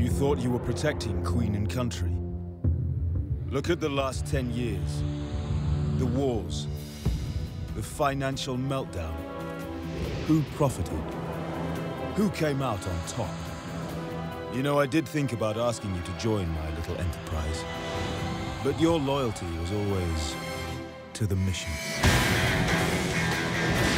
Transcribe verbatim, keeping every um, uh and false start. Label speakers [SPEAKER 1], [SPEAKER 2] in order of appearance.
[SPEAKER 1] You thought you were protecting Queen and country. Look at the last ten years. The wars. The financial meltdown. Who profited? Who came out on top? You know, I did think about asking you to join my little enterprise. But your loyalty was always to the mission.